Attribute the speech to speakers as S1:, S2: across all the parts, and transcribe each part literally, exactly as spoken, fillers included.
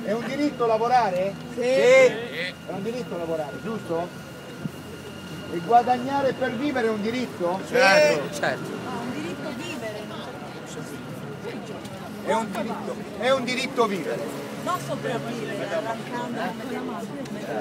S1: È un diritto lavorare?
S2: Sì.
S1: È un diritto lavorare, giusto? E guadagnare per vivere è un diritto?
S2: Certo.
S3: Certo.
S2: No, un diritto a vivere,
S1: È un diritto, è un diritto vivere.
S2: non sopravvivere, arrancando con la mano.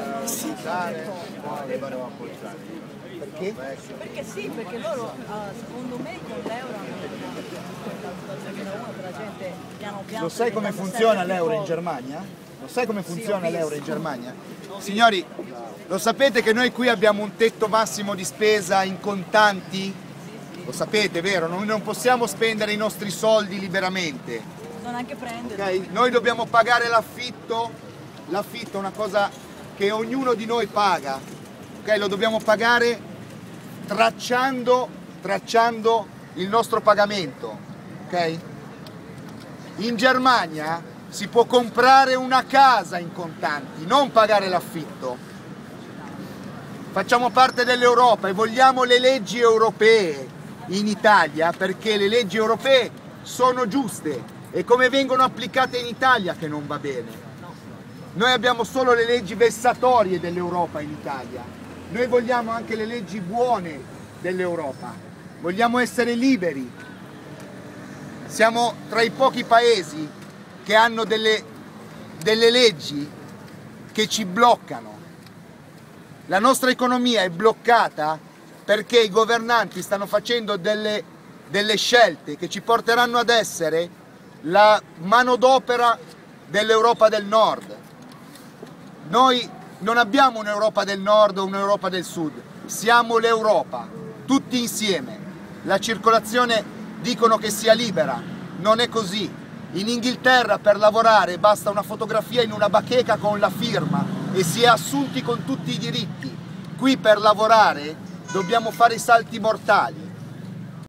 S1: Perché?
S2: Perché sì, perché loro, uh, secondo me, con l'euro hanno duemilauno per la gente piano piano.
S1: Lo sai come funziona l'euro in Germania? Lo sai come funziona
S2: Sì, ho
S1: l'euro in
S2: visto.
S1: Germania? Signori, lo sapete che noi qui abbiamo un tetto massimo di spesa in contanti? Lo sapete, vero? Noi non possiamo spendere i nostri soldi liberamente.
S2: Bisogna anche prendere.
S1: Okay? Noi dobbiamo pagare l'affitto, l'affitto è una cosa che ognuno di noi paga, okay? Lo dobbiamo pagare tracciando, tracciando il nostro pagamento, okay? In Germania si può comprare una casa in contanti, non pagare l'affitto. Facciamo parte dell'Europa e vogliamo le leggi europee in Italia perché le leggi europee sono giuste e come vengono applicate in Italia che non va bene. Noi abbiamo solo le leggi vessatorie dell'Europa in Italia, noi vogliamo anche le leggi buone dell'Europa, vogliamo essere liberi. Siamo tra i pochi paesi che hanno delle, delle leggi che ci bloccano. La nostra economia è bloccata perché i governanti stanno facendo delle, delle scelte che ci porteranno ad essere la manodopera dell'Europa del Nord. Noi non abbiamo un'Europa del Nord o un'Europa del Sud, siamo l'Europa, tutti insieme. La circolazione dicono che sia libera, non è così. In Inghilterra per lavorare basta una fotografia in una bacheca con la firma e si è assunti con tutti i diritti. Qui per lavorare dobbiamo fare i salti mortali.